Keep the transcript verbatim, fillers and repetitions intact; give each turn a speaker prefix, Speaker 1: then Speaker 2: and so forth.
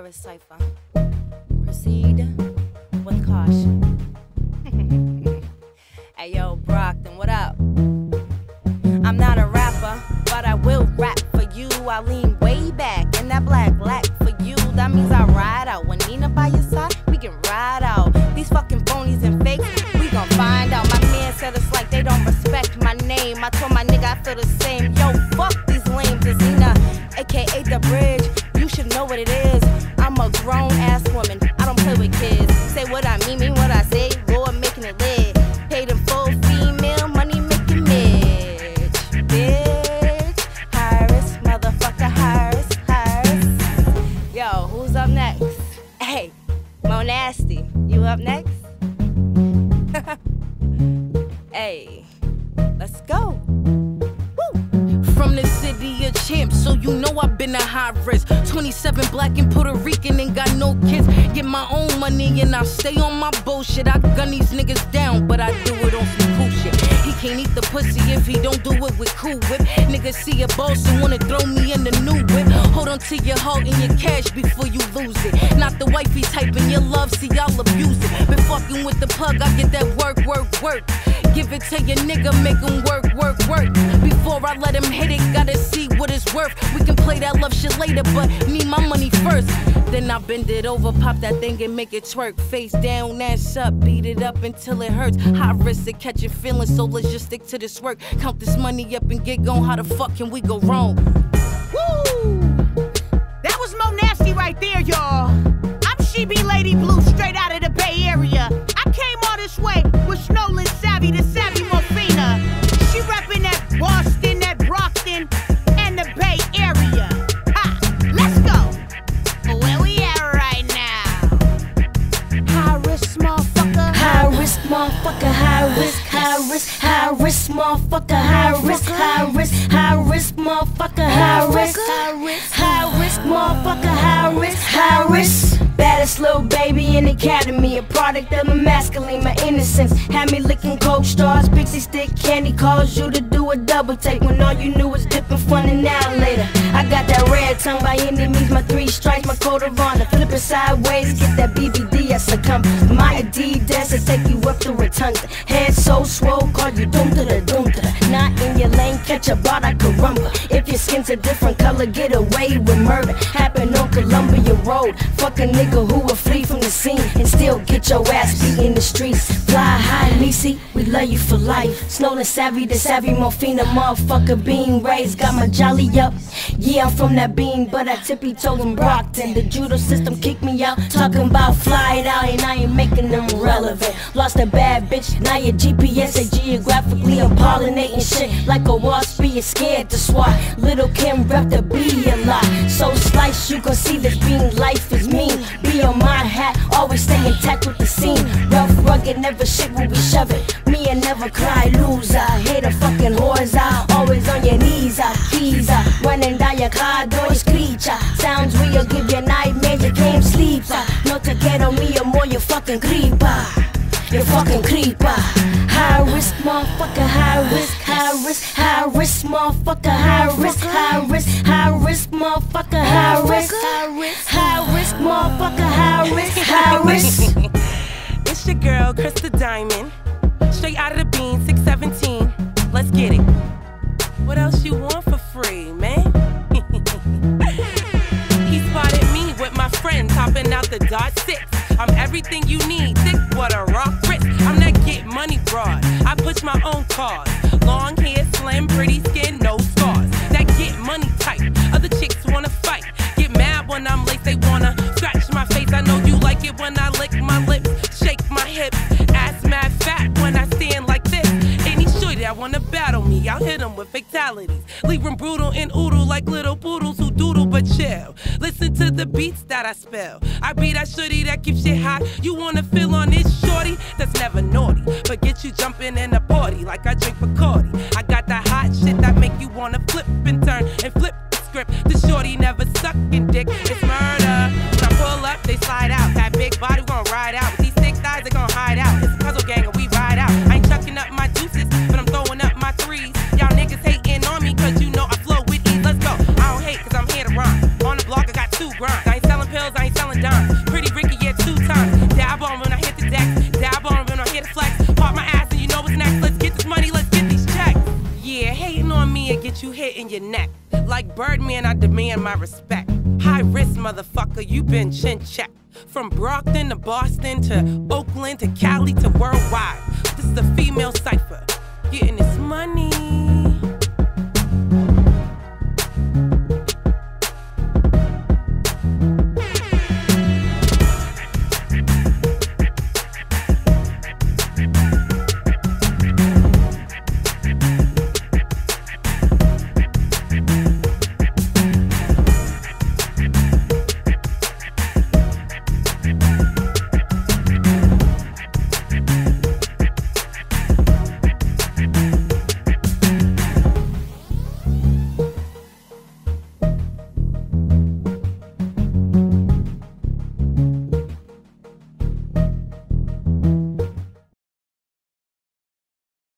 Speaker 1: Harris cipher. Proceed with caution. Hey yo, Brockton, what up? I'm not a rapper, but I will rap for you. I lean way back in that black black for you. That means I ride out. When Nina by your side, we can ride out. These fucking phonies and fakes, we gon' find out. My man said it's like they don't respect my name. I told my nigga I feel the same. Yo, fuck these lames. It's Nina, aka The Bridge. You should know what it is. I'm a grown ass woman. I don't play with kids. Say what I mean, mean what I say. Lord making it lit. Paid in full female, money making bitch. Bitch. Harris, motherfucker Harris, Harris. Yo, who's up next? Hey, Mo Nasty, you up next? Hey, let's go.
Speaker 2: From the city of champs, so you know I've been a high risk. twenty-seven black and Puerto Rican, ain't got no kids. Get my own money and I stay on my bullshit. I gun these niggas down, but I do it on some cool shit. He can't eat the pussy if he don't do it with Cool Whip. Niggas see a boss and wanna throw me in the new whip. Hold on to your heart and your cash before you lose it. Not the wifey type in your love, see y'all abuse it. Been fucking with the plug, I get that work, work, work. Give it to your nigga, make him work, work, work. Before I let him hit it, gotta see what it's worth. We can play that love shit later, but need my money first. Then I bend it over, pop that thing and make it twerk. Face down, ass up, beat it up until it hurts. High risk of catching feelings, so let's just stick to this work. Count this money up and get gone, how the fuck can we go wrong?
Speaker 3: Woo! That was Mo Nasty right there, y'all. I'm She Be Lady Blue, straight out of the Bay Area. I came all this way with Snowlin Savvy, the Savvy Morphina. She reppin' that Boston, that Brockton, and the Bay Area. Ha! Let's go! Where we at right now? High risk, motherfucker.
Speaker 4: High risk, motherfucker. High risk, high risk, high risk, motherfucker. High risk, high risk, high risk, motherfucker. High risk, high risk, high risk, motherfucker. High risk, high risk. Baddest little baby in the academy, a product of my masculine, my innocence. Had me licking coke stars, pixie stick candy, calls you to do a double take when all you knew was dipping fun and now later. I got that red tongue by any means, my three stripes, my code of honor. Flip it sideways, get that B B D, I succumb. My Adidas, I take you up the rotunda. Head so swole, call you doom to the doom to the. Not in your lane, catch a bot, I could rumble. If your skin's a different color, get away with murder. Happened on Columbia Road, fuck a nigga who will flee from the scene and still get your ass beat in the streets. Fly high, Nisi, we love you for life. Snowlin Savvy, the Savvy Morphina, motherfucker being raised. Got my jolly up, yeah, I'm from that bean, but I tippy toe in Brockton. The judo system kicked me out, talking about fly it out, and I ain't making them relevant. Lost a bad bitch, now your G P S say geographically I'm pollinating shit like a wasp, be scared to swat. Little Kim rep the B a lot, so slice you gon' see this being life is mean. Be on my hat, always stay intact with the scene. Rough, rugged, never shit when we shove it. Me and never cry, loser. Hate a fucking whores out, always on your knees. I keys, I running down your car door, screech. Sounds real, give you nightmares, you can't sleep. No te quiero me, more you fucking creeper. You fucking creeper. High risk, motherfucker, high risk, high risk, high risk, motherfucker, high risk, high risk, high risk, motherfucker, high risk, high risk, high risk, motherfucker, high risk, high risk.
Speaker 5: It's your girl, Krista Diamond, straight out of the bean, six seventeen. Let's get it. What else you want for free, man? He spotted me with my friends, hopping out the dot six. I'm everything you need, thick water, rock wrist. I'm that get money broad. I push my own cars. Long hair, slim, pretty skin, no scars. That get money type. Other chicks wanna fight. Get mad when I'm late, they wanna scratch my face. I know you like it when I lick my lips, shake my hips. Ass mad fat when I stand like this. Any shorty that wanna battle me, I'll hit them with fatalities. Leave them brutal and oodle like little poodles who doodle but chill. Listen to the beats that I spell. I be that shorty that keeps shit hot. You wanna feel on this shorty that's never naughty, but get you jumping in the party like I drink Bacardi. I got that hot shit that make you wanna flip and turn and flip the script. The shorty never sucking dick, it's murder. When I pull up, they slide out. That big body gon' ride out. With these thick thighs, they gon' hide out. It's a puzzle gang and we ride out. I ain't chucking up my deuces, but I'm throwing up my threes. Y'all niggas hating on me cause you know I flow with ease. Let's go. I don't hate cause I'm here to rhyme. On the block, I got two grinds. I ain't selling pills, I ain't selling your neck. Like Birdman, I demand my respect. High risk, motherfucker, you been chin checked. From Brockton to Boston to Oakland to Cali to worldwide. This is a female cipher. Getting this money.